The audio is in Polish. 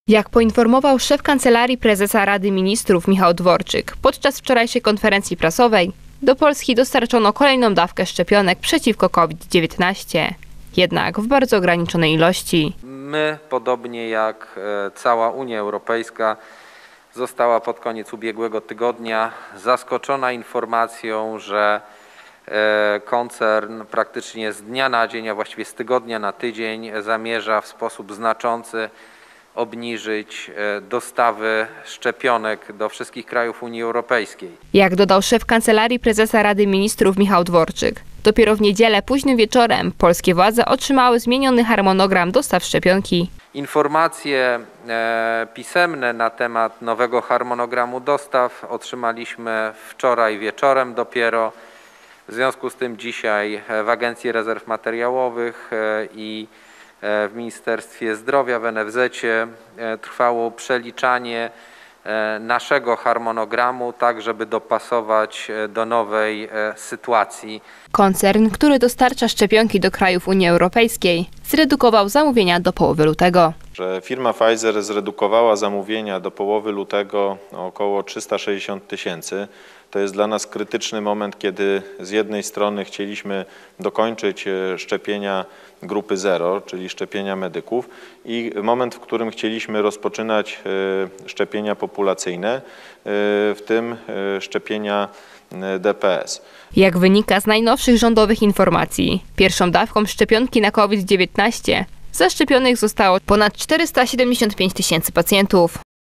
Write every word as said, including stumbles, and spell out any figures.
Jak poinformował szef Kancelarii Prezesa Rady Ministrów Michał Dworczyk podczas wczorajszej konferencji prasowej, do Polski dostarczono kolejną dawkę szczepionek przeciwko COVID dziewiętnaście, jednak w bardzo ograniczonej ilości. My, podobnie jak cała Unia Europejska, została pod koniec ubiegłego tygodnia zaskoczona informacją, że koncern praktycznie z dnia na dzień, a właściwie z tygodnia na tydzień zamierza w sposób znaczący obniżyć dostawy szczepionek do wszystkich krajów Unii Europejskiej. Jak dodał szef Kancelarii Prezesa Rady Ministrów Michał Dworczyk, dopiero w niedzielę późnym wieczorem polskie władze otrzymały zmieniony harmonogram dostaw szczepionki. Informacje pisemne na temat nowego harmonogramu dostaw otrzymaliśmy wczoraj wieczorem dopiero. W związku z tym dzisiaj w Agencji Rezerw Materiałowych i w Ministerstwie Zdrowia, w N F Z-cie trwało przeliczanie naszego harmonogramu, tak żeby dopasować do nowej sytuacji. Koncern, który dostarcza szczepionki do krajów Unii Europejskiej, zredukował zamówienia do połowy lutego. Że firma Pfizer zredukowała zamówienia do połowy lutego o około trzysta sześćdziesiąt tysięcy. To jest dla nas krytyczny moment, kiedy z jednej strony chcieliśmy dokończyć szczepienia grupy zero, czyli szczepienia medyków, i moment, w którym chcieliśmy rozpoczynać szczepienia populacyjne, w tym szczepienia D P S. Jak wynika z najnowszych rządowych informacji, pierwszą dawką szczepionki na COVID dziewiętnaście zaszczepionych zostało ponad czterysta siedemdziesiąt pięć tysięcy pacjentów.